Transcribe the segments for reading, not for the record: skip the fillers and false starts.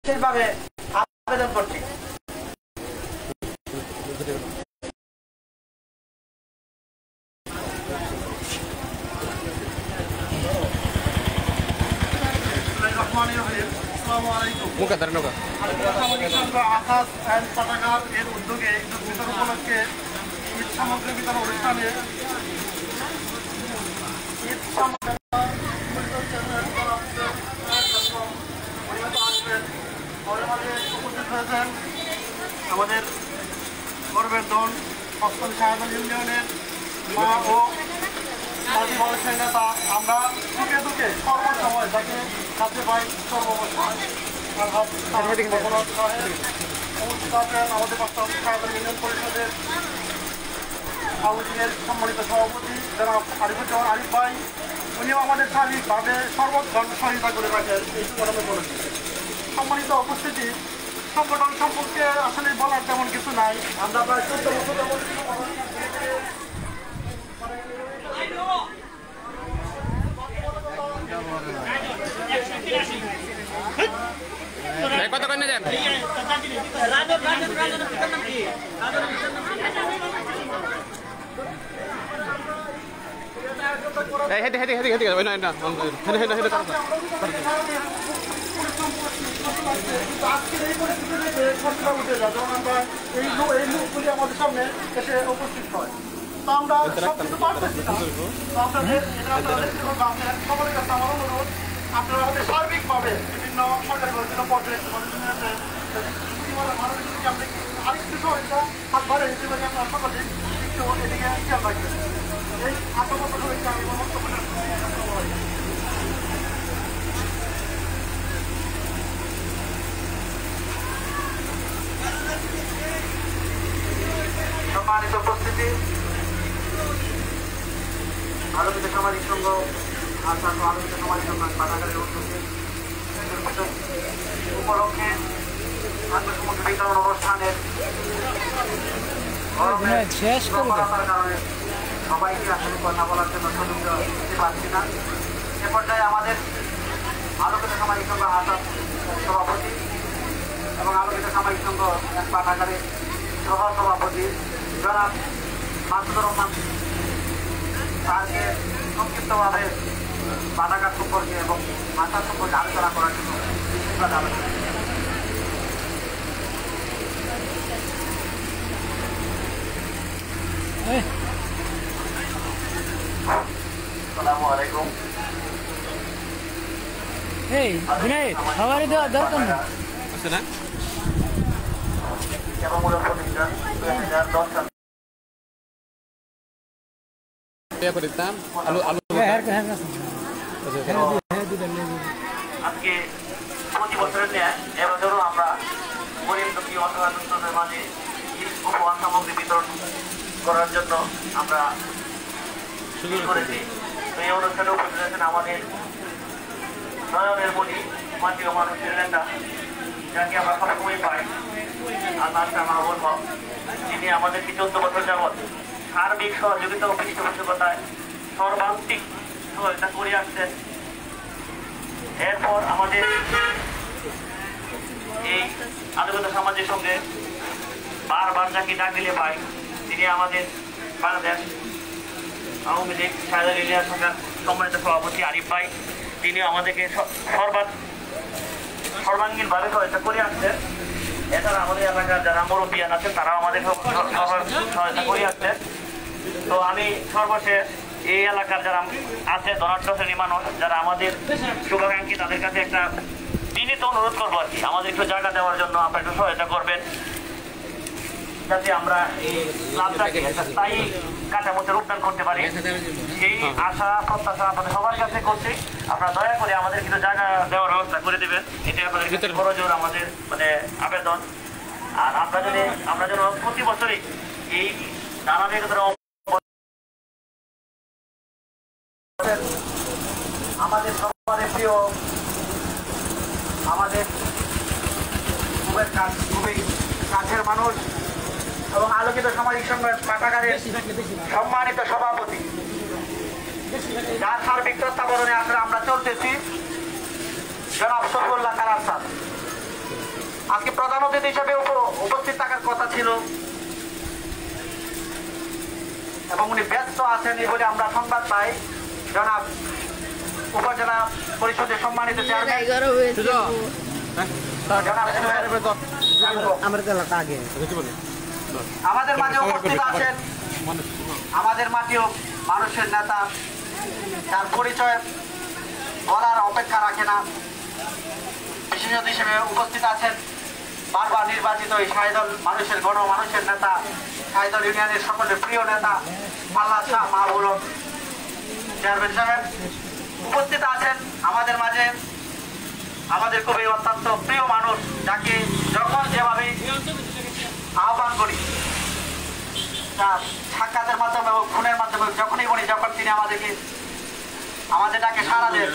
বিশেষভাবে আবেদন করছি। উদ্যোগে উপলক্ষে ঈদ সামগ্রী বিতরণ অনুষ্ঠানে আমাদের গর্বের দল অষ্টম শাহজাহান ইউনিয়নের মা ও মানুষের নেতা। আমরা দুঃখে দুঃখে সর্বসময় যাকে কাছে পাই সর্বসময় আমাদের অষ্টম শাহজাহান ইউনিয়ন পরিষদের আউজিনের সম্মানিত সভাপতি যারা আরিফুজ্জামান আরিফ ভাই, উনিও আমাদের শারীরিকভাবে সর্বক্ষণ সহায়তা করে থাকেন। এই সংগঠনে বলেছে সম্মানিত উপস্থিতি, সংগঠন সম্পর্কে আসলে বলার তেমন কিছু নাই। আমরা প্রায় 14 বছর কত করে নেন? হেঁটে হেঁটে হেঁটে হেঁটে হেঁটে হেঁটে আজকের এই পরিস্থিতিতে খরচা উঠে যায়, যখন আমরা এই মুখগুলি আমাদের সামনে এসে উপস্থিত হয়, তো আমরা সব কিছু পারতেছি না। তো আপনাদের সকলের কাছে আমার অনুরোধ, আপনারা আমাদের সার্বিকভাবে বিভিন্ন সরকারি বিভিন্ন পর্যায়ে আরেকটু সহায়তা হাত বাড়ে হিসেবে আপনারা সকলে একটু এদিকে খেয়াল রাখবেন। এই আত্মকথা সহিত আমি বক্তব্য সম্মানিত উপস্থিতি, আলোকিত সামাজিক সংঘ আলোকিত সামাজিক সংঘ পাঠাগারের উদ্যোগে উপলক্ষে বিতরণ অনুষ্ঠানের কারণে সবাইকে আসলে কথা বলার জন্য সুযোগ দিতে পারছি না। এ পর্যায়ে আমাদের আলোকিত সামাজিক সংঘ আসাদ সভাপতি এবং আলোকিত সামাজিক সংঘ পাঠাগারের সহ সভাপতি জনাব মাসুদুর রহমান স্যারকে সংক্ষিপ্তভাবে পাঠাগার সম্পর্কে এবং আশা সম্পর্কে আলোচনা করার জন্য বিশেষভাবে আলোচনা। আসসালামু আলাইকুম। এই বিনয় খাবারে দেওয়া দরকার না আছে না? সেবামূলক প্রতিষ্ঠান 2010 সাল আজকে প্রতি বছরের ন্যায় এবছরও আমরা গরিব দুঃখী অসহায়দের মাঝে উপহার সামগ্রী বিতরণ করার জন্য আমরা শুরু করেছি। তো এই অনুষ্ঠানে উপস্থিত আছেন আমাদের নয়নের মণি মাটিও মানুষের নেতা, যাকে আমরা সবসময় পাই, আল্লাহ মাহবুব হক, যিনি আমাদেরকে 14 বছর যাবৎ সার্বিক সহযোগিতা ও পৃষ্ঠপোষকতায় সর্বান্তিক সহায়তা করে আসছেন। এরপর আমাদের এই আলোকিত সমাজের সঙ্গে বারবার যাকে ডাক দিলে পাই, তিনি আমাদের বাংলাদেশ আওয়ামী লীগ শাহজাহান ইউনিয়ন সরকার সম্মানিত সভাপতি আরিফ ভাই, তিনি আমাদেরকে সর্বাঙ্গীনভাবে সহায়তা করে আসছেন। এছাড়া আমাদের এলাকার যারা মুরব্বিয়ান আছেন তারাও আমাদের সহায়তা করে আসছেন। তো আমি সর্বশেষ এই এলাকার যারা আছে ধনাঢ্য শ্রেণী মানুষ যারা আমাদের শুভাকাঙ্ক্ষী, তাদের কাছে একটা বিনীত অনুরোধ করবো আর কি, আমাদের একটু জায়গা দেওয়ার জন্য আপনারা একটু সহায়তা করবেন, যাতে আমরা এই ক্লাবটাকে স্থায়ী কাঠামোতে রূপদান করতে পারি। সেই আশা প্রত্যাশা আপনাদের সবার কাছে করছি। আপনারা দয়া করে আমাদের কিছু জায়গা দেওয়ার ব্যবস্থা করে দেবেন, এটা আপনাদের কাছে বড় জোর আমাদের আবেদন। আর আমরা যেন প্রতি বছরই এই ধারাবাহিকতার আমাদের সবার প্রিয়, আমাদের খুবই কাছের মানুষ এবং আলোকিত সামাজিক সংঘের পাঠাগারের সম্মানিত সভাপতি, যার সার্বিক তত্ত্বাবধানে আসলে আমরা চলতেছি, জনাব শফিউল্লাহ কালার স্যার। আজকে প্রধান অতিথি হিসেবে উপস্থিত থাকার কথা ছিল এবং উনি ব্যস্ত আছেন এই বলে আমরা সংবাদ পাই। জনাব উপজেলা পরিষদের সম্মানিত চেয়ারম্যান আমাদের মাঝে উপস্থিত আছেন, আমাদের মাঝেও মানুষের নেতা, যার পরিচয় বলার অপেক্ষা রাখে না। বিশেষ অতিথি হিসেবে উপস্থিত আছেন বারবার নির্বাচিত এই শাহিদল মানুষের মানুষের নেতা, শাহিদল ইউনিয়নের সকলের প্রিয় নেতা আল্লাহ শাহ মাহবুব চেয়ারম্যান সাহেব উপস্থিত আছেন আমাদের মাঝে। আমাদের খুবই অত্যন্ত প্রিয় মানুষ, যাকে যখন যেভাবে আহ্বান করি তার সাক্ষাতের মাধ্যমে এবং ফোনের মাধ্যমে যখন তিনি আমাদের ডাকে সাড়া দেন।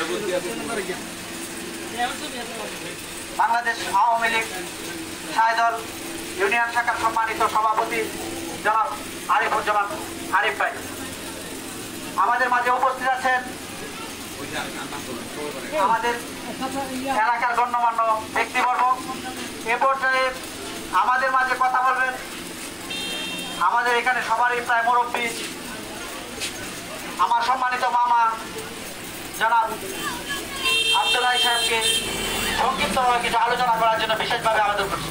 বাংলাদেশ আওয়ামী লীগ শাহিদল ইউনিয়ন শাখার সম্মানিত সভাপতি জনাব আরিফুজ্জামান আরিফ ভাই আমাদের মাঝে উপস্থিত আছেন। আমাদের এলাকার গণ্যমান্য ব্যক্তিবর্গ এ পর্যায়ে আমাদের মাঝে কথা বলবেন আমাদের এখানে সবারই প্রায় মুরব্বী, আমার সম্মানিত মামা জনাব আব্দুল্লাহ সাহেবকে সংক্ষিপ্তভাবে কিছু আলোচনা করার জন্য বিশেষভাবে আবেদন করছি।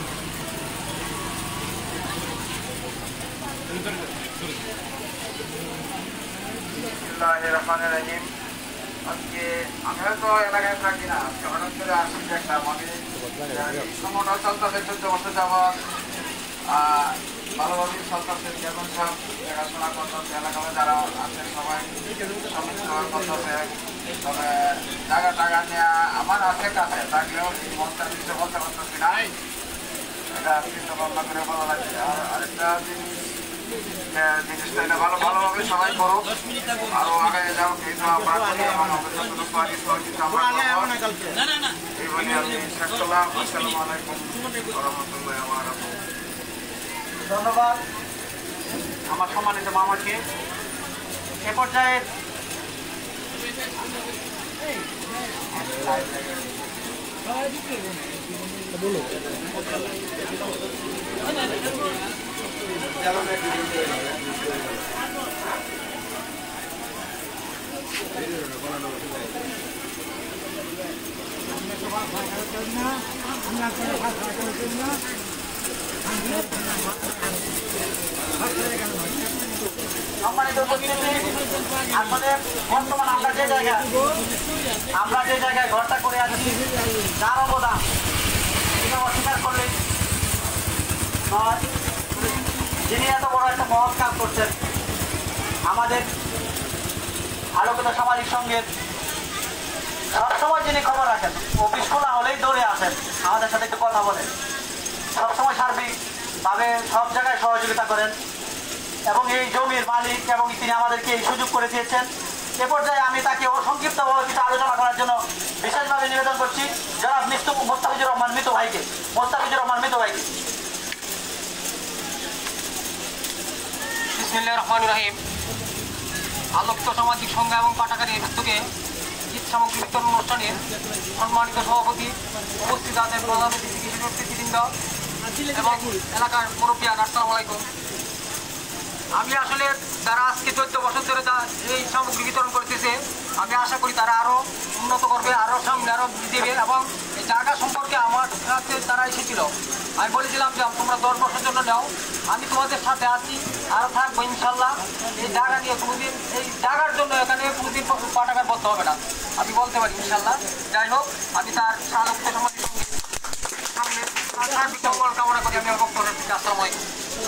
আজকে আমি হয়তো এলাকায় থাকি না, আজকে হঠাৎ করে আসছি একটা মানে সংগঠন চলতেছে 14 বছর যাবৎ ভালোভাবেই চলতেছে। চেয়ারম্যান সাহেব দেখাশোনা করতেছে, এলাকায় যারা আছেন সবাই সমিতিভাবে করতেছে। তবে জায়গা টাকা নেওয়া আমার আছে কাছে থাকলেও মনটা কিছু বলতে পারতেছি না, এটা চিন্তা ভাবনা করে ভালো লাগছে। আর আরেকটা জিনিসটা এটা ভালোভাবে সবাই করুক, আরো আগে যাও কিন্তু আমরা করি এবং যতটুকু পারি সহযোগিতা আমরা করবো এই বলে আমি শেষ করলাম। আসসালামু আলাইকুম ওয়া রাহমাতুল্লাহি ওয়া বারাকাতুহু। ধন্যবাদ আমার সম্মানিত মামাকে। এ পর্যায়ে সম্মানিত উপস্থিতি, আসলে বর্তমান আমরা যে জায়গায় ঘরটা করে আছি যার অবদান এটা অস্বীকার করলে নয়। যিনি এত বড় একটা মহৎ কাজ করছেন, আমাদের আলোকিত সামাজিক সঙ্গের সবসময় যিনি খবর রাখেন, অফিস খোলা হলেই দৌড়ে আসেন, আমাদের সাথে একটু কথা বলেন, সবসময় সার্বিকভাবে সব জায়গায় সহযোগিতা করেন এবং এই জমির মালিক এবং তিনি আমাদেরকে এই সুযোগ করে দিয়েছেন। এ পর্যায়ে আমি তাকে সংক্ষিপ্তভাবে কিছু আলোচনা করার জন্য বিশেষভাবে নিবেদন করছি জনাব মোস্তাফিজুর রহমান মিতু ভাইকে। বিসমিল্লাহির রহমানির রহিম। আলোকিত সামাজিক সংঘ এবং পাঠাগারের উদ্যোগে ঈদ সামগ্রী বিতরণ অনুষ্ঠানের সম্মানিত সভাপতি, উপস্থিত আছেন প্রধান অতিথিবৃন্দ এবং এলাকার মুরব্বিয়ান, আসসালামু আলাইকুম। আমি আসলে যারা আজকে 14 বছর ধরে এই সামগ্রী বিতরণ করতেছে, আমি আশা করি তারা আরও উন্নত করবে, আরও সামনে আরও দেবে। এবং এই জায়গা সম্পর্কে আমার সাথে তারা এসেছিল, আমি বলেছিলাম যে তোমরা 10 বছরের জন্য নাও, আমি তোমাদের সাথে আছি, আরও থাকবো ইনশাল্লাহ। এই জায়গা নিয়ে কোনোদিন, এই জায়গার জন্য এখানে কোনোদিন পাঠাগার বলতে হবে না, আমি বলতে পারি ইনশাল্লাহ। যাই হোক, আমি তার আলোকিত সমাজের সামনে মঙ্গল কামনা করি। আমি আমার বক্তব্য রাখছি। আসসালামু আলাইকুম।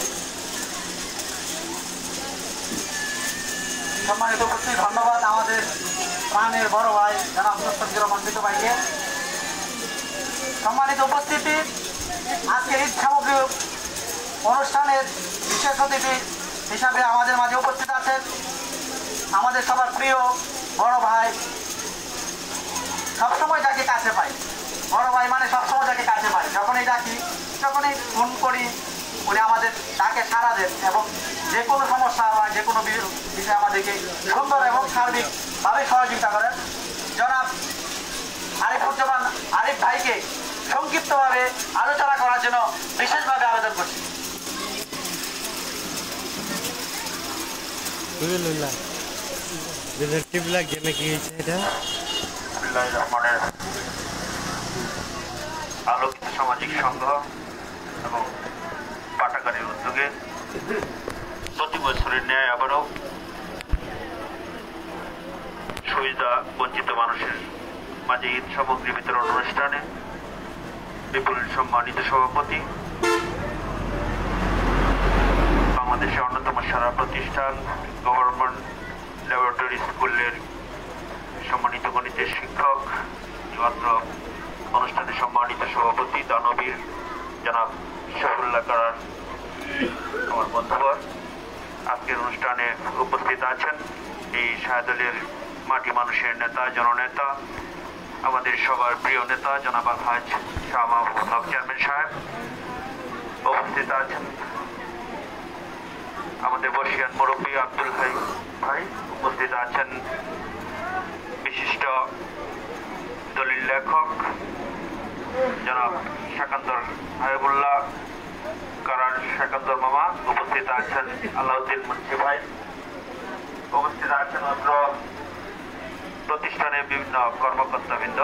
সম্মানিত উপস্থিত, ধন্যবাদ আমাদের প্রাণের বড় ভাই জনাব মোস্তাফিজুর রহমান মিতু ভাইকে। সম্মানিত উপস্থিতি, আজকের ঈদ সামগ্রী অনুষ্ঠানের বিশেষ অতিথি হিসাবে আমাদের মাঝে উপস্থিত আছেন আমাদের সবার প্রিয় বড় ভাই, সবসময় যাকে কাছে পাই, বড় ভাই মানে সবসময় যাকে কাছে পাই, যখনই ডাকি যখনই ফোন করি উনি আমাদের ডাকে সাড়া দেন এবং যে কোনো সমস্যা বা যে কোনো বিষয়ে আমাদেরকে সুন্দর এবং সার্বিকভাবে সহযোগিতা করেন। জনাব আরিফুজ্জামান আরিফ ভাইকে সংক্ষিপ্তভাবে আলোচনা করার জন্য বিশেষভাবে আবেদন করছি। আলোকিত সামাজিক সংঘ এবং পাটাগারের উদ্যোগে প্রতি বছরের ন্যায় আবারও সুবিধা বঞ্চিত মানুষের মাঝে ঈদ সামগ্রী বিতরণ অনুষ্ঠানে বিপুল সম্মানিত সভাপতি, বাংলাদেশের অন্যতম সেরা প্রতিষ্ঠান গভর্নমেন্ট ল্যাবরেটরি স্কুলের সম্মানিত গণিতের শিক্ষক, মাত্র অনুষ্ঠানে সম্মানিত সভাপতি দানবীর জনাব শফিউল্লাহ কারার, আমার বন্ধুবর, আজকের অনুষ্ঠানে উপস্থিত আছেন এই শাহদলের মাটি মানুষের নেতা, জননেতা, আমাদের সবার প্রিয় নেতা জনাব আলহাজ শাহ মাহমুদ হক চেয়ারম্যান সাহেব, উপস্থিত আছেন আমাদের বর্ষিয়ান মুরব্বী আব্দুল হাই ভাই, উপস্থিত আছেন বিশিষ্ট দলিল লেখক জনাব শাকান্দর হাবিবুল্লাহ কারার শাকান্দর মামা, উপস্থিত আছেন আলাউদ্দিন মুন্সি ভাই, উপস্থিত আছেন অত্র প্রতিষ্ঠানের বিভিন্ন কর্মকর্তাবৃন্দ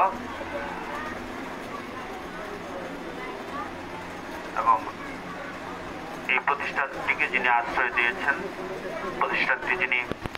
এবং এই প্রতিষ্ঠানটিকে যিনি আশ্রয় দিয়েছেন, প্রতিষ্ঠানটি যিনি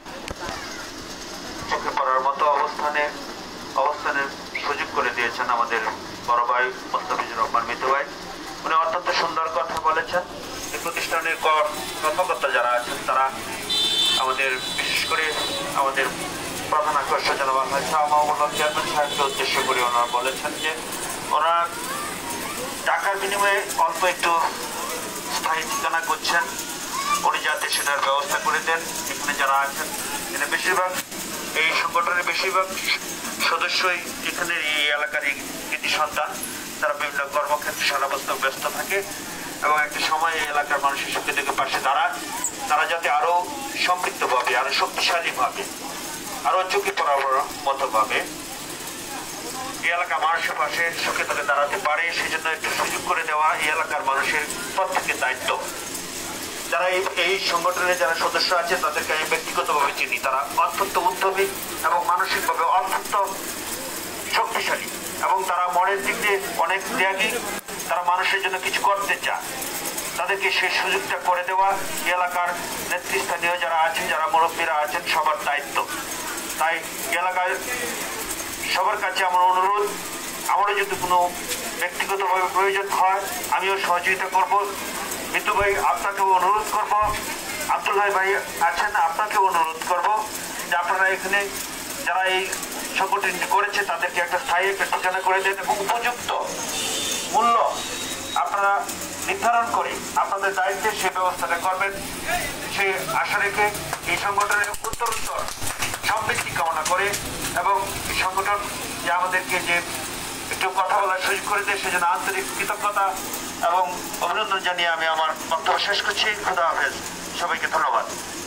চোখে পড়ার মতো অবস্থানের সুযোগ করে দিয়েছেন আমাদের বড় ভাই মোস্তাফিজুর রহমান মিতু ভাই। উনি অত্যন্ত সুন্দর কথা বলেছেন। এই প্রতিষ্ঠানের কর্মকর্তা যারা আছেন তারা আমাদের বিশেষ করে আমাদের প্রধান আকর্ষণ জনাব আলহাজ শাহ মাহমুদ হক চেয়ারম্যান সাহেবকে উদ্দেশ্য করে ওনারা বলেছেন যে ওনারা টাকার বিনিময়ে অল্প একটু স্থায়ী ঠিকানা করছেন, উনি যাতে সেটার ব্যবস্থা করে দেন। এখানে যারা আছেন এখানে বেশিরভাগ এই সংগঠনের বেশিরভাগ সদস্যই এখানে এই এলাকার কৃতি সন্তান, তারা বিভিন্ন কর্মক্ষেত্রে সারা বছর ব্যস্ত থাকে এবং একটা সময় এই এলাকার মানুষের সুখে থেকে পাশে দাঁড়ান। তারা যাতে আরো সম্পৃক্তভাবে, আরো শক্তিশালীভাবে, আরো ঝুঁকি পড়ার মতো ভাবে এই এলাকার মানুষের পাশে সুখে থেকে দাঁড়াতে পারে, সেই জন্য একটু সুযোগ করে দেওয়া এই এলাকার মানুষের প্রত্যেকের দায়িত্ব। যারা এই সংগঠনের যারা সদস্য আছে তাদেরকে আমি ব্যক্তিগতভাবে চিনি, তারা অত্যন্ত উদ্যমী এবং মানসিকভাবে অত্যন্ত শক্তিশালী এবং তারা মনের দিক দিয়ে অনেক ত্যাগী, তারা মানুষের জন্য কিছু করতে চায়। তাদেরকে সেই সুযোগটা করে দেওয়া এলাকার নেতৃস্থানীয় যারা আছেন, যারা মুরব্বীরা আছেন, সবার দায়িত্ব। তাই এলাকায় সবার কাছে আমার অনুরোধ, আমারও যদি কোনো ব্যক্তিগতভাবে প্রয়োজন হয় আমিও সহযোগিতা করব। মিতু ভাই আপনাকেও অনুরোধ করব, আব্দুল্লাহ ভাই আছেন আপনাকেও অনুরোধ করব যে আপনারা এখানে যারা এই সংগঠনটি করেছে তাদেরকে একটা স্থায়ী একটা ঠিকানা করে দেন এবং উপযুক্ত মূল্য আপনারা নির্ধারণ করে আপনাদের দায়িত্বে সে ব্যবস্থাটা করবেন, সে আশা রেখে এই সংগঠনের উত্তরোত্তর সমৃদ্ধি কামনা করে এবং এই সংগঠন যে আমাদেরকে যে একটু কথা বলার সুযোগ করে দেয় সেজন্য আন্তরিক কৃতজ্ঞতা এবং অভিনন্দন জানিয়ে আমি আমার বক্তব্য শেষ করছি। খুদা হাফেজ, সবাইকে ধন্যবাদ।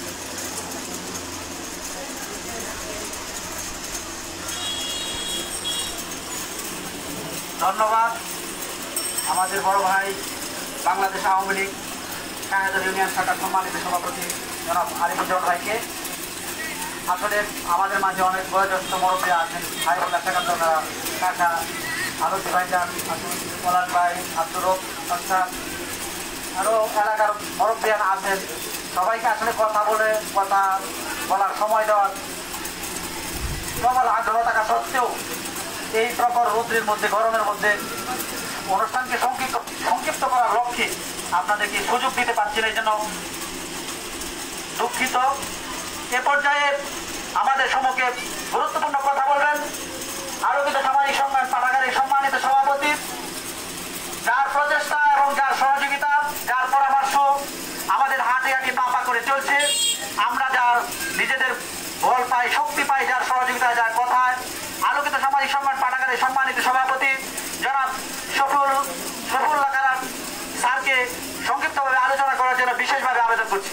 ধন্যবাদ আমাদের বড় ভাই বাংলাদেশ আওয়ামী লীগ শাহদল ইউনিয়ন শাখার সম্মানিত সভাপতি জনাব আলিমুজ্জামান ভাইকে। আসলে আমাদের মাঝে অনেক বয়োজ্যেষ্ঠ মুরব্বী আছেন, হাবিবুল্লাহ শাকান্দর কাকা, আলোচী ভাইজান, পলাশ ভাই, আব্দুর রব আচ্ছাদ, আরও এলাকার মুরব্বীয়ান আছেন। সবাইকে আসলে কথা বলার সময় দেওয়ার প্রবল আগ্রহ থাকা সত্ত্বেও এই প্রখর রৌদ্রের মধ্যে, গরমের মধ্যে অনুষ্ঠানকে সংক্ষিপ্ত করার লক্ষ্যে আপনাদেরকে সুযোগ দিতে পারছি না, এই জন্য দুঃখিত। এ পর্যায়ে আমাদের সম্মুখে গুরুত্বপূর্ণ কথা বলবেন আলোকিত সামাজিক সংগ্রাম পাঠাগারের সম্মানিত সভাপতি, যার প্রচেষ্টা এবং যার সহযোগিতা, যার পরামর্শ আমাদের হাতে হাতে পা করে চলছে। আমরা যার নিজেদের বল পাই, শক্তি পাই যার সহযোগিতা, যার কথায়। আলোকিত সামাজিক সংগ্রাম পাঠাগারের সম্মানিত সভাপতি জনাব শফিউল্লাহ কারার স্যারকে সংক্ষিপ্তভাবে আলোচনা করার জন্য বিশেষভাবে আবেদন করছি।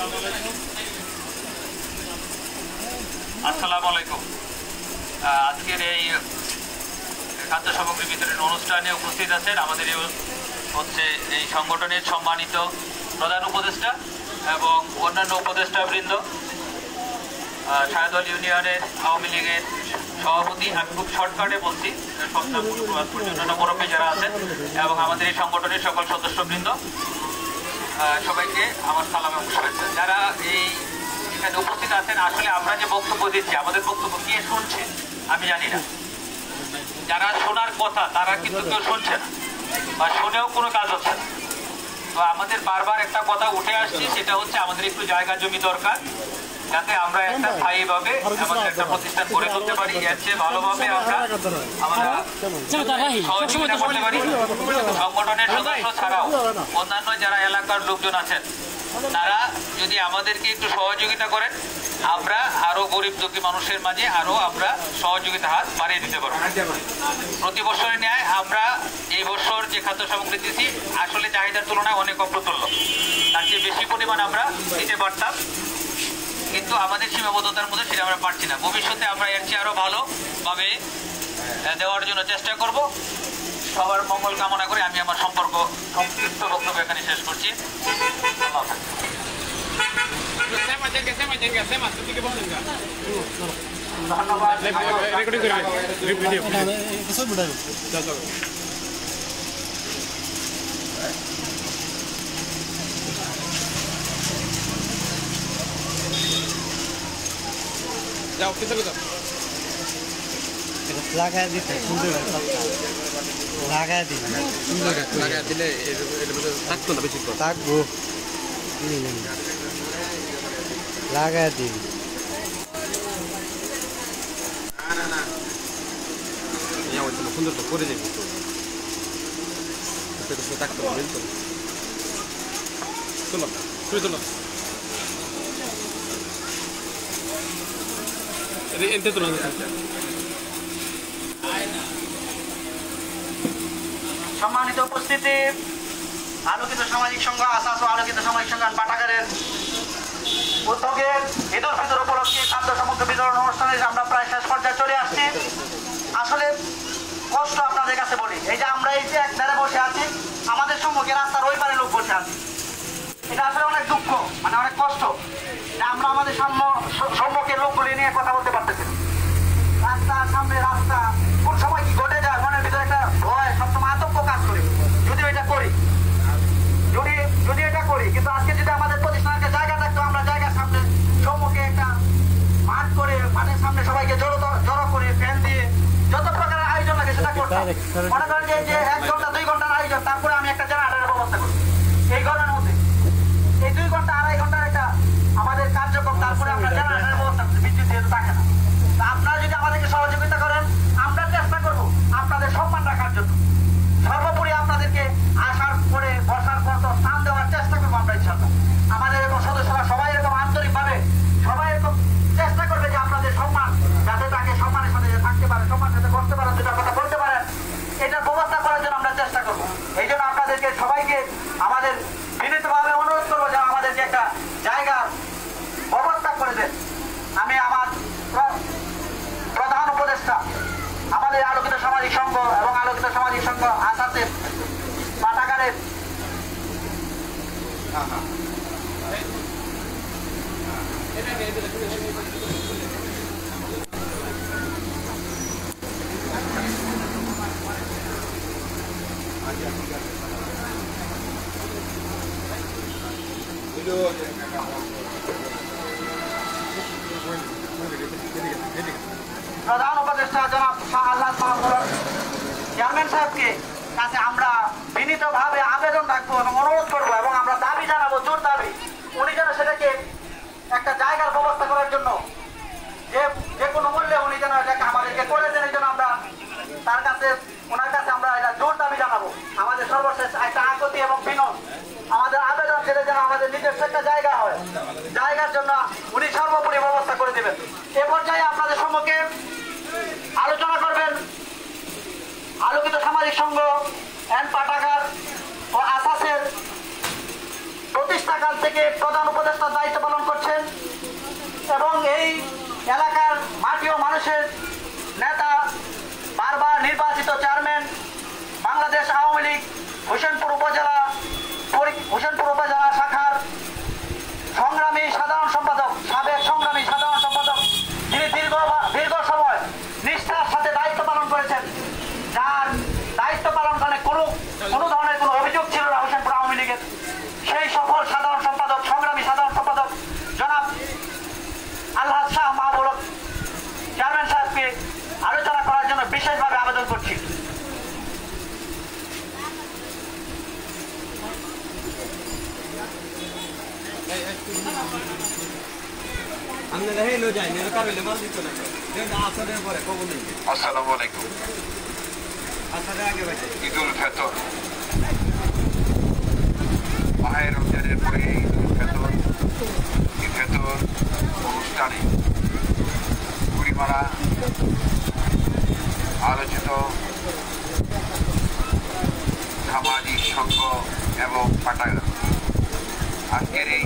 আসসালামু আলাইকুম। আজকের এই খাদ্য সামগ্রী বিতরণ অনুষ্ঠানে উপস্থিত আছেন আমাদের এই সংগঠনের সম্মানিত প্রধান উপদেষ্টা এবং অন্যান্য উপদেষ্টাবৃন্দ, শাহদল ইউনিয়নের আওয়ামী লীগের সভাপতি, আমি খুব শর্টকাটে বলছি, অন্যান্য মুরব্বী যারা আছেন এবং আমাদের এই সংগঠনের সকল সদস্যবৃন্দ, সবাইকে আমার সালাম এবং শুভেচ্ছা। যারা এই এখানে উপস্থিত আছেন, আসলে আমরা যে বক্তব্য দিচ্ছি, আমাদের বক্তব্য কে শুনছে আমি জানি না। যারা শোনার কথা তারা কিন্তু কেউ শুনছে না বা শুনেও কোনো কাজ হচ্ছে না। তো আমাদের বারবার একটা কথা উঠে আসছে, সেটা হচ্ছে আমাদের একটু জায়গা জমি দরকার, যাতে আমরা একটা স্থায়ীভাবে আমাদের একটা প্রতিষ্ঠান গড়ে তুলতে পারি। এর চেয়ে ভালোভাবে আমরা সহযোগিতা করতে পারি। সংগঠনের সদস্য ছাড়াও অন্যান্য যারা এলাকার লোকজন আছেন, তারা যদি আমাদেরকে একটু সহযোগিতা করেন, আমরা আরো গরিব দুঃখী মানুষের মাঝে আরো আমরা সহযোগিতা হাত বাড়িয়ে দিতে পারবো। প্রতি বছরের ন্যায় আমরা এই বছর যে খাদ্য সামগ্রী দিচ্ছি আসলে চাহিদার তুলনায় অনেক অপ্রতুল্য, তার চেয়ে বেশি পরিমাণ আমরা দিতে পারতাম, কিন্তু আমাদের সীমাবদ্ধতার মধ্যে সেটা আমরা পারছি না। ভবিষ্যতে আমরা এর চেয়ে আরো ভালোভাবে দেওয়ার জন্য চেষ্টা করব। সবার মঙ্গল কামনা করে আমি আমার সংক্ষিপ্ত বক্তব্য এখানে শেষ করছি। আল্লাহ হাফেজ। যাও ভিতরে যাও, লাগাই দিতে সুন্দর লাগাই দিন, লাগাই দিলে থাকতো না বেশি থাকবো লাগাই দিন। সুন্দর তো করে যাবি, থাকতো না বুঝতো। চলো শুরু চলো, এতে তো না। সম্মানিত উপস্থিতি, আলোকিত সামাজিক সংঘ আসাস ও আলোকিত সামাজিক সংঘ পাঠাগারের উদ্যোগে ঈদ উল ফিতর উপলক্ষে খাদ্য সামগ্রী বিতরণ অনুষ্ঠানে আমরা প্রায় শেষ পর্যায়ে চলে আসছি। আসলে কষ্ট আপনাদের কাছে বলি, এই যে আমরা এই যে এক ধারে বসে আছি, আমাদের সম্মুখে রাস্তার ওই পারে লোক বসে আছে, এটা আসলে অনেক দুঃখ, মানে অনেক কষ্ট যে আমরা আমাদের সম্মুখে লোকগুলি নিয়ে কথা বলতে পারতেছি। রাস্তার সামনে রাস্তা কোন সময় কি ঘটে যায় মনের ভিতরে একটা ভয়, সবসময় আতঙ্ক কাজ করে। যদি এটা করি কিন্তু আজকে যদি আমাদের প্রতিষ্ঠানের জায়গা থাকতো, আমরা জায়গার সামনে সম্মুখে একটা মাঠ করে, মাঠের সামনে সবাইকে জড়ো করে ফ্যান দিয়ে যত প্রকারের আয়োজন লাগে সেটা করতাম। মনে করেন যে 1 ঘন্টা 2 ঘন্টার আয়োজন, তারপরে আমি একটা জেনারেটরের ব্যবস্থা করি এই গরমের মধ্যে, এই 2 ঘন্টা 2.5 ঘন্টার একটা আমাদের কার্যক্রম, তারপরে আমরা জেনারেটরের ব্যবস্থা করছি, বিদ্যুৎ যেহেতু থাকে না। আপনারা যদি আমাদেরকে সহযোগিতা করেন, আমরা চেষ্টা করবো আপনাদের সম্মান রাখার জন্য। সর্বোপরি আপনাদেরকে আসার পরে বসার পর তো স্থান দেওয়ার চেষ্টা করবো আমরা ইনশাআল্লাহ। আমাদের এরকম সদস্যরা সবাই এরকম আন্তরিকভাবে সবাই এরকম চেষ্টা করবে যে আপনাদের সম্মান যাতে তাকে সম্মানের সাথে থাকতে পারে, সম্মানের সাথে বসতে পারেন, দুটার কথা বলতে পারেন, এটার ব্যবস্থা করার জন্য আমরা চেষ্টা করবো। এই জন্য আপনাদেরকে সবাইকে আমাদের বিনীতভাবে অনুরোধ করবো যে আমাদেরকে একটা জায়গার ব্যবস্থা করে দেন। আমি আমার প্রধান উপদেষ্টা আমাদের আলোকিত সামাজিক সংঘ এবং আলোকিত সামাজিক সংঘ আসাসের পাঠাগারের প্রধান উপদেষ্টা জনাব শাহ আহলাদ মাহমুদ চেয়ারম্যান সাহেবকে কাছে আমরা বিনীতভাবে আবেদন রাখবো এবং অনুরোধ করবো এবং আমরা দাবি জানাবো, জোর দাবি, উনি যেন সেটাকে একটা জায়গার ব্যবস্থা করার জন্য যে কোনো মূল্যে উনি যেন এটাকে আমাদেরকে করে দেন। এই জন্য আমরা তার কাছে, ওনার কাছে আমরা এটা জোর দাবি জানাবো। আমাদের সর্বশেষ একটা আকুতি এবং বিনোদ, আমাদের আবেদন ছেড়ে যেন আমাদের নিজস্ব একটা জায়গা হয়, জায়গার জন্য উনি সর্বোপরি ব্যবস্থা করে দেবেন। এ পর্যায়ে আপনাদের সম্মুখে আলোচনা করবেন আলোকিত সামাজিক সংঘ এন্ড পাঠাগার ও আসাসের প্রতিষ্ঠাকাল থেকে প্রধান উপদেষ্টার দায়িত্ব পালন করছেন এবং এই এলাকার মাটি ও মানুষের নেতা, বারবার নির্বাচিত চেয়ারম্যান, বাংলাদেশ আওয়ামী লীগ হোসেনপুর উপজেলা শাখার সংগ্রামী সাধারণ সম্পাদক, সাবেক সংগ্রামী সাধারণ সম্পাদক, যিনি দীর্ঘ সময় নিষ্ঠার সাথে দায়িত্ব পালন করেছেন, যার দায়িত্ব পালনকালে কোনো ধরনের কোনো অভিযোগ ছিল না হোসেনপুর আওয়ামী লীগের, সেই সফল সাধারণ সম্পাদক, সংগ্রামী সাধারণ সম্পাদক জনাব আলহাজ শাহ মাহবুব চেয়ারম্যান সাহেবকে আলোচনা করার জন্য বিশেষভাবে আবেদন করছি। আসসালামু আলাইকুম। ঈদুল ফিতর, মাহে রমজানের পরে ঈদ ফিতর অনুষ্ঠানে কুড়িমারা আলোচিত সামাজিক সংঘ এবং পাঠাগার আজকের এই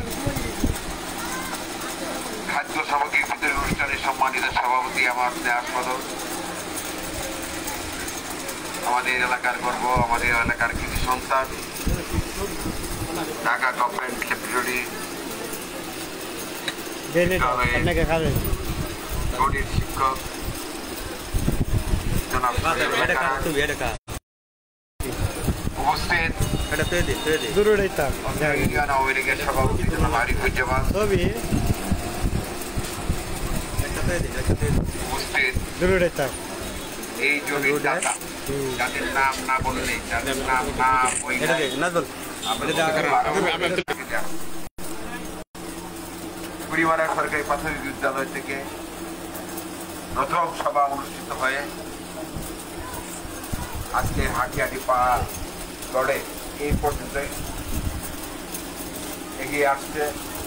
খাদ্য সামগ্রী বিতরণ অনুষ্ঠানে সম্মানিত সভাপতি আমার দেহাস্পদ, আমাদের এলাকার গর্ব, আমাদের এলাকার কৃষি সন্তান, ঢাকা গভর্নমেন্ট ল্যাবরেটরি গণিত শিক্ষক জনাব উপস্থিত ইউনিয়ন আওয়ামী লীগের সভাপতি জনাব আরিফুজ্জামান উপস্থিত, এই জমির দাতা যাদের নাম না বললে, যাদের নাম না কুড়িমারা সরকারি প্রাথমিক বিদ্যালয় থেকে প্রথম সভা অনুষ্ঠিত হয়ে আজকে হাঁটি পা লড়ে এই পর্যন্ত এগিয়ে আসছে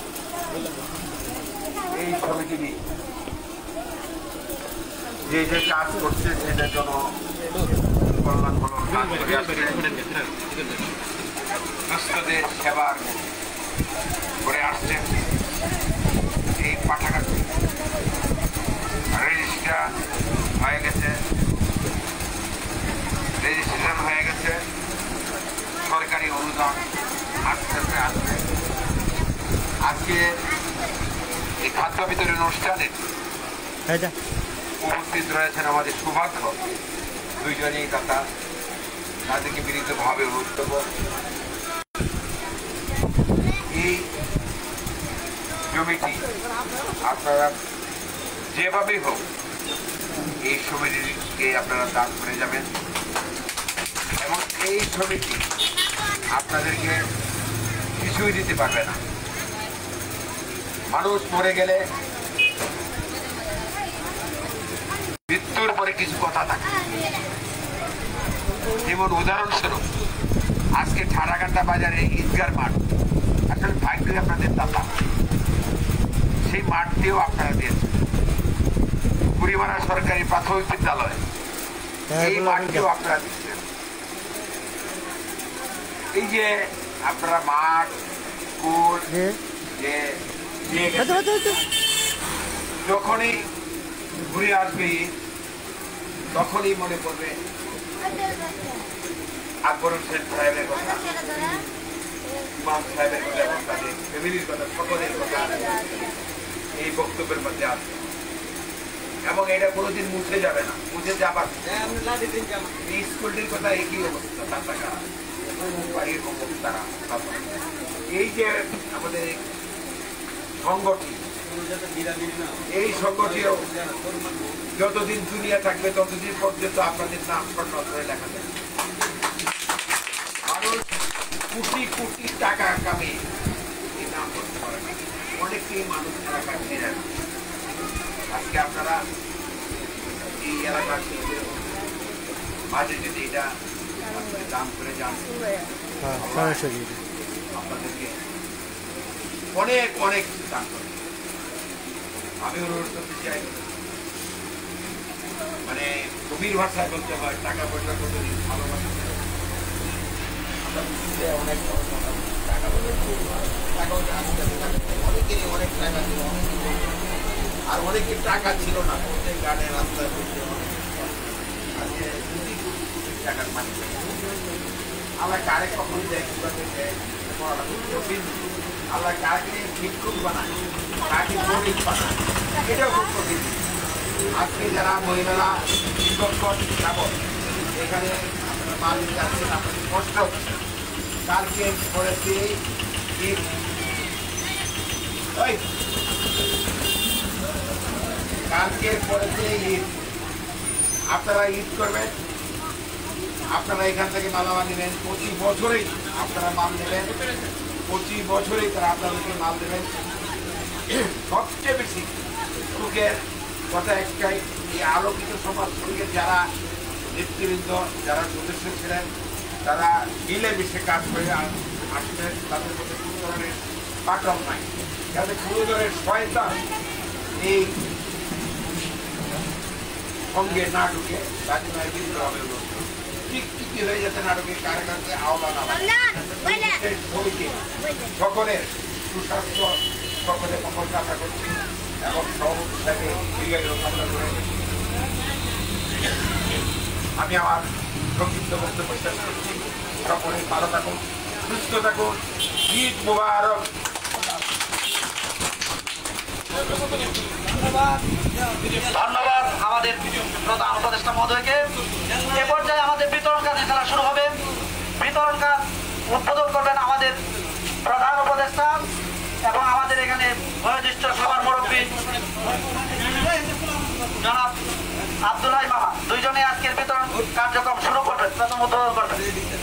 এই সমিতি নিয়ে যে যে কাজ করছে সেটার জন্য কল্যাণমূলক কাজ করে আসছে, সুস্থদের সেবার করে আসছেন। এই পাঠাগারটি রেজিস্ট্রেশন হয়ে গেছে, সরকারি অনুদান আস্তে আস্তে আসবে। আজকে এই খাদ্য বিতরণ অনুষ্ঠানে উপস্থিত রয়েছেন আমাদের সৌভাগ্য দুইজনেই দাতা, তাদেরকে বিনীতভাবে অনুরোধ করব এই জমিটি আপনারা যেভাবেই হোক এই সমিতিকে আপনারা দান করে যাবেন এবং এই সমিতি আপনাদেরকে কিছুই দিতে পারবে না। মানুষ মরে গেলে মৃত্যুর পরে কিছু কথা থাকে, যেমন উদাহরণস্বরূপ আজকে ঠাড়াকাটা বাজারে ঈদগার মাঠ, আসলে ভাগ্যে আপনাদের দাতা, সেই মাঠটিও আপনারা দিয়েছেন। কুড়িমারা সরকারি প্রাথমিক বিদ্যালয়, এই মাঠটিও আপনারা দিচ্ছেন। এই যে আপনারা মাঠ স্কুল যে যখনই ঘুরে আসবে তখনই মনে পড়বে আকবর হোসেন সাহেবের কথা, ইমাম সাহেবের কথা এবং তাদের ফ্যামিলির কথা, সকলের কথা এই বক্তব্যের মধ্যে আছে এবং এটা কোনোদিন মুছে যাবে না। মুছে যাবার এই স্কুলটির কথা একই অবস্থা, তারা এই যে আমাদের সংগঠন, এই সংগঠিও যতদিন দুনিয়া থাকবে ততদিন পর্যন্ত আপনাদের নাম স্বর্ণ করে লেখা যাবে। মানুষ কোটি কোটি টাকা কামিয়ে এই নাম করতে পারে, অনেকেই মানুষ এলাকার ফিরে আজকে আপনারা এই এলাকার মাঝে যদি এটা দান করে যান আপনাদেরকে অনেক অনেক দান করে। আমি অনুরোধ করতে চাই, মানে গভীর ভাষায় বলতে হয় টাকা পয়সা কতদিন ভালোবাসা অনেক টাকা পয়সা আর অনেকের টাকা ছিল না, প্রত্যেক গানে রাস্তায় বসে আজকে 2 কোটি টাকার মালিক। আমরা কারে কখন দেখি আল্লাহ কাকে ভিক্ষুক বানায়, কাকে গরিব বানায়, এটাও খুব কঠিন। আজকে যারা মহিলারা দীর্ঘক্ষণ যাবত এখানে আপনারা মালিক যাচ্ছেন, আপনাদের কষ্ট হচ্ছে। কালকে করেছি ঈদ, কালকে করেছে ঈদ, আপনারা ঈদ করবেন, আপনারা এখান থেকে মালামাল নেবেন। 25 বছরেই আপনারা মাল নেবেন, 25 বছরেই তারা আপনাদেরকে মাল দেবেন। সবচেয়ে বেশি সুখের কথা একটাই, এই আলোকিত সমাজ শ্রমিকের যারা নেতৃবৃন্দ, যারা সদস্য ছিলেন, তারা মিলেমিশে কাজ করে আসলে তাদের মধ্যে কোনো ধরনের পাটল নাই, যাতে কোনো ধরনের শয়তান এই সঙ্গে না ঢুকে তাকে নয় দিতে হবে। টিকটিকি হয়ে যাতে নাটকে কারে কাছে আওলা না সকলের সুস্বাস্থ্য, সকলের মঙ্গল কামনা করছি এবং সভাপতি দীর্ঘায়ু কামনা করে আমি আমার সংক্ষিপ্ত বক্তব্য শেষ করছি। সকলে ভালো থাকুন, সুস্থ থাকুন, ঈদ মুবারক। ধন্যবাদ আমাদের প্রধান উপদেষ্টা মহোদয়কে। এ পর্যায়ে আমাদের বিতরণ কাজ খেলা শুরু হবে। বিতরণ কাজ উদ্বোধন করবেন আমাদের প্রধান উপদেষ্টা এবং আমাদের এখানে বয়োজ্যেষ্ঠ সবার মুরব্বী জনাব আব্দুল্লাহ মামা, দুইজনে আজকের বিতরণ কার্যক্রম শুরু করবেন, প্রথম উদ্বোধন করবেন।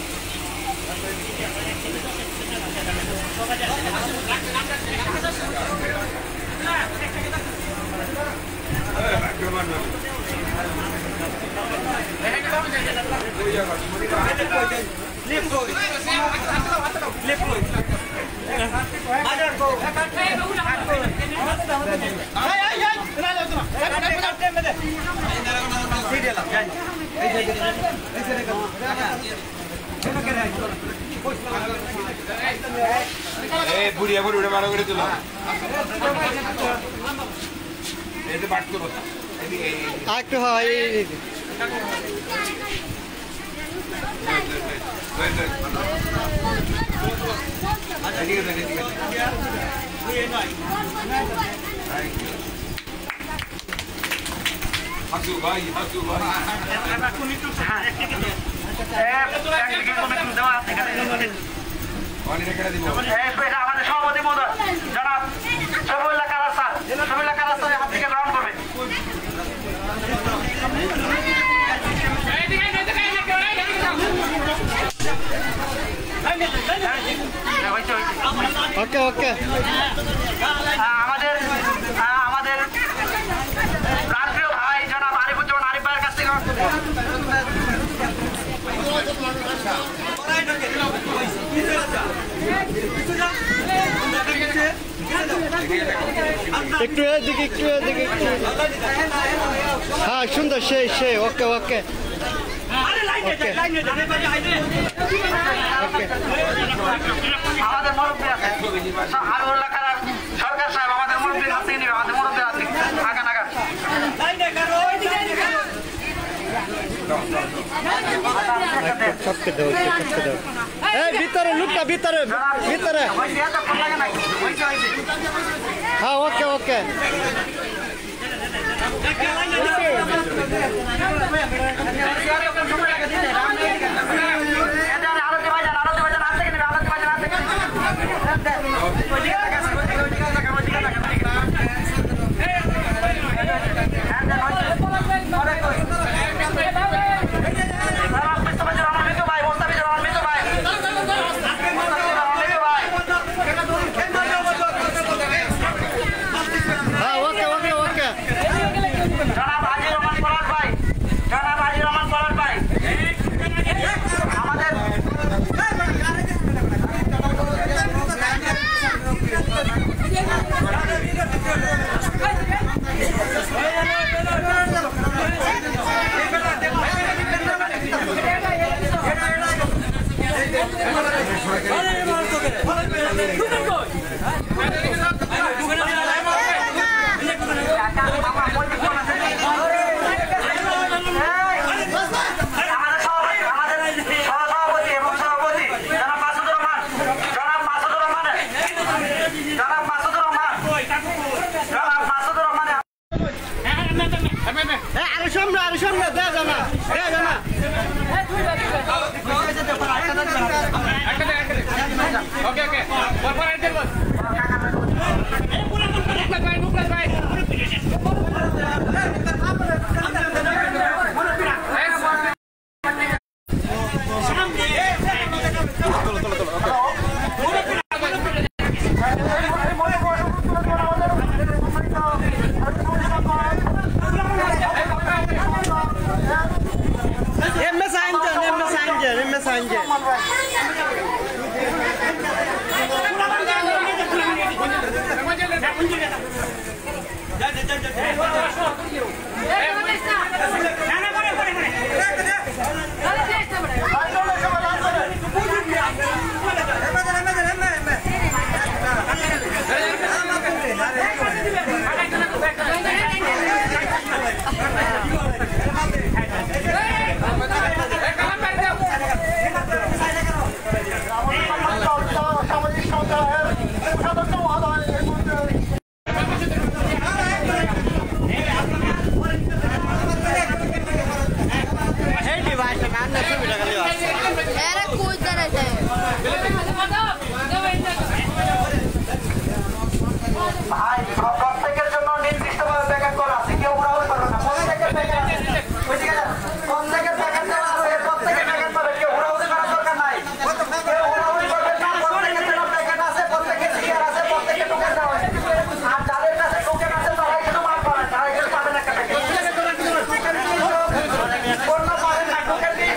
বুড়িয়া বুড়ি উঠে ভালো করে তুলো, এতে বাট করবো একটু হয় হাসু ভাই, হাসু ভাই আমাদের সভাপতি মহোদয় জনাব শফিউল্লাহ কালার স্যার, শফিউল্লাহ কালার স্যার হাত থেকে গ্রহণ করবে। ওকে ওকে আমাদের প্রাণপ্রিয় ভাই জনাব আরিফুজ্জামান আরিফ ভাইয়ের কাছ থেকে একটু এদিকে, একটু এদিকে, একটু হ্যাঁ সুন্দর, সেই সেই ওকে ওকে আমাদের মুরব্বী আছে আরুল্লাহ কালার সরকার সাহেব, আমাদের মুরব্বীর হাত থেকে নিবে, আমাদের মুরব্বীর হাত থেকে আগান আগান। চটকে দাও, চটকে দাও। এই ভিতরে লুকটা, ভিতরে ভিতরে, হ্যাঁ ওকে ওকে ভাই প্রত্যেকের জন্য নির্দিষ্টভাবে প্যাকেট করা আছে, কেউ ওরাও করবে না। প্রত্যেকের প্যাকেট আছে, প্রত্যেকের প্যাকেট দেওয়া আছে, প্রত্যেকের প্যাকেট পাবে, কেউ ওরাও করার দরকার নাই, কেউ ওরাও করবেন না। প্রত্যেকের জন্য প্যাকেট আছে, প্রত্যেকের চেয়ার আছে, প্রত্যেকের টোকেন দেওয়া হয়। আর যাদের কাছে টোকেন আছে তারাই শুধু মাল পাবেন, তারাই শুধু পাবেন একটা প্যাকেট। অন্য পাবেন না, টোকেন দিয়ে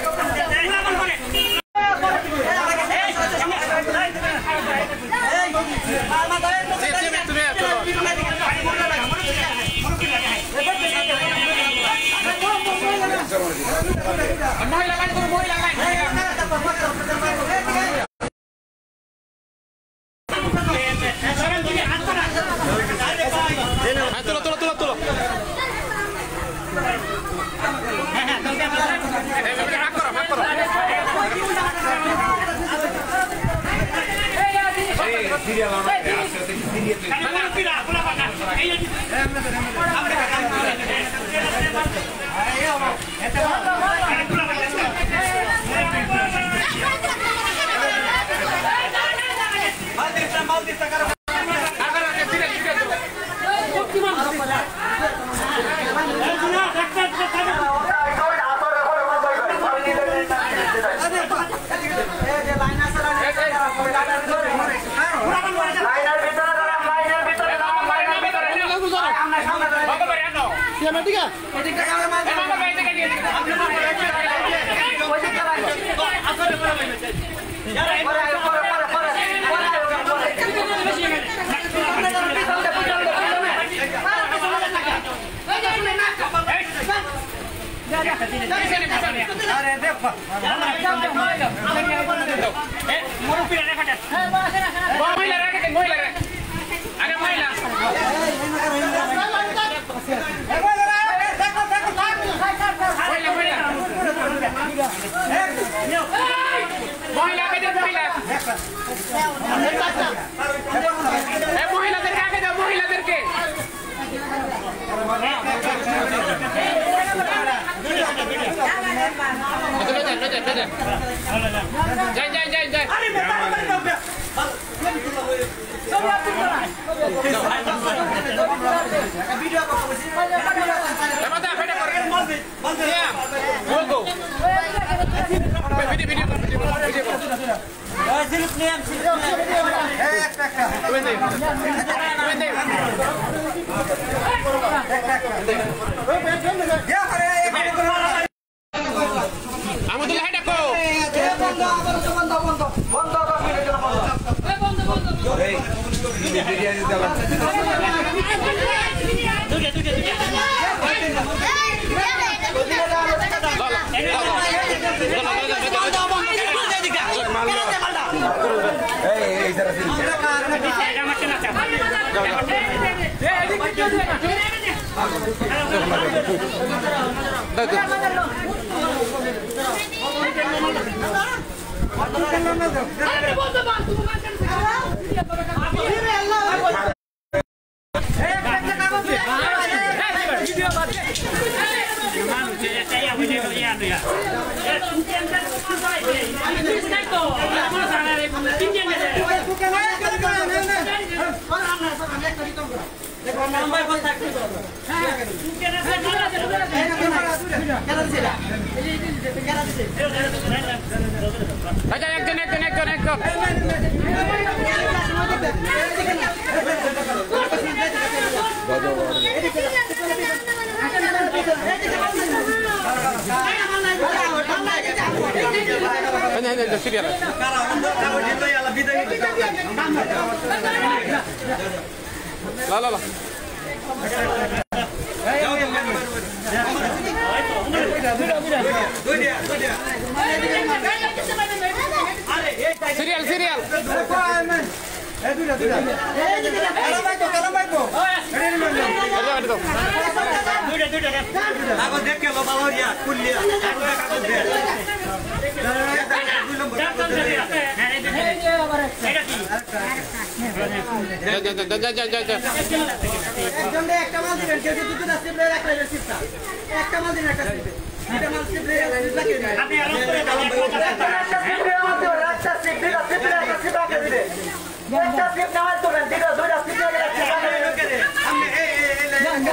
একটা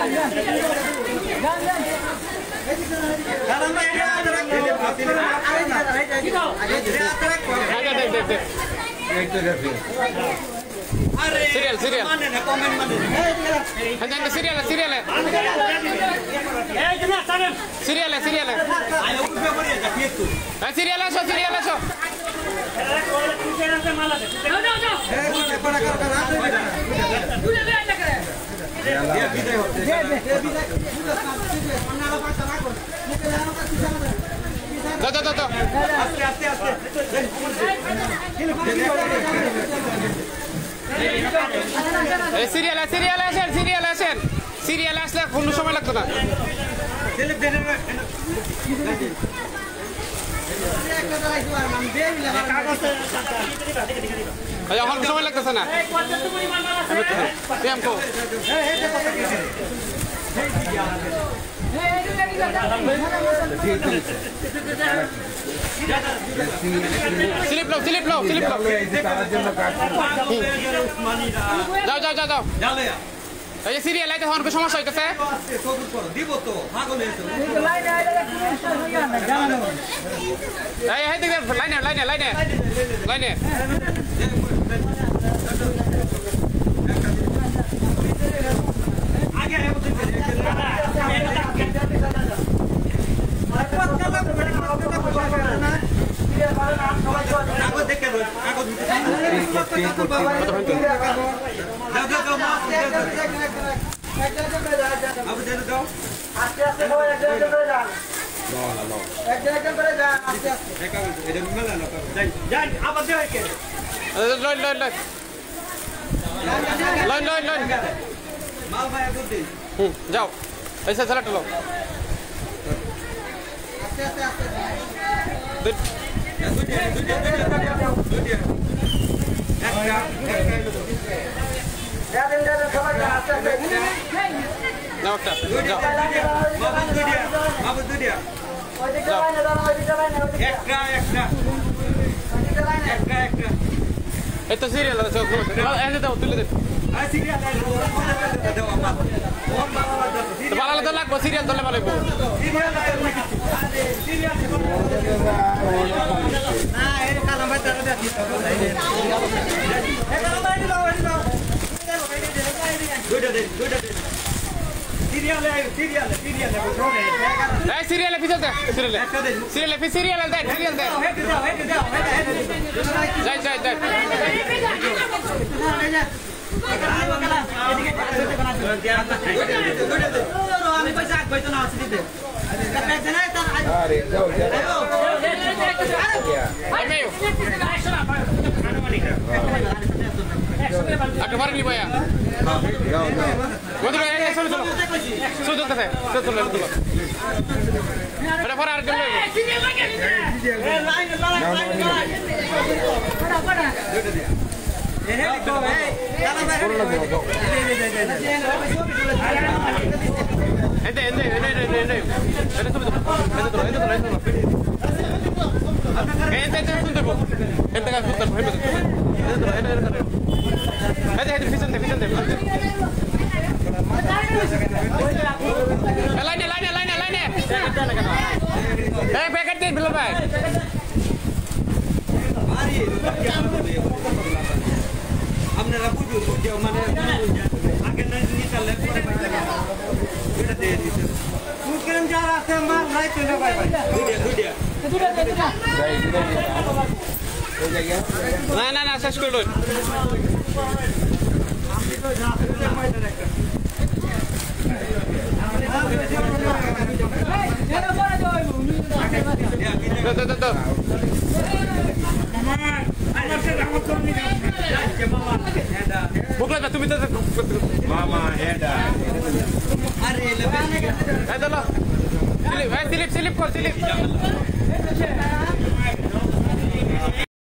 serial serial serial serial serial serial serial আসো সিরিয়াল আসো সিরিয়াল সিরিয়াল আসেন সিরিয়াল আসেন সিরিয়াল আসলে কোনো সময় লাগতো না এখন সময় লাগতেছে না স্লিপ লো স্লিপ লো স্লিপ লো যাও যাও যাও যাও এই যে সিরিয়াল আইতে হন সমস্যা হইতেছে দিব তো পাগল হইছো এই এই দিকে লাইনে লাইনে লাইনে লাইনে আগে যাও ऐसे चला टलो itu serial ऐसे दो तुले दे Kepala letak lag, serial tole balik bu. Nah, ini kalau baca ada di. Serial episode deh, serial deh. Jai. Acabar ni boya. Betul ya, sudah selesai. Betul. Ada farar dulu. আপনারা বুঝুন কেউ মানে আগে না নিতে লাগবে এটা দিয়ে দিতে মুকেন যারা আছে মাল নাই তো না ভাই দুইটা না শেষ করে লই আমি তো যাতে মাইতে রাখতে Bukan tu minta Mama Heda. Are lebih. Silip kau silip.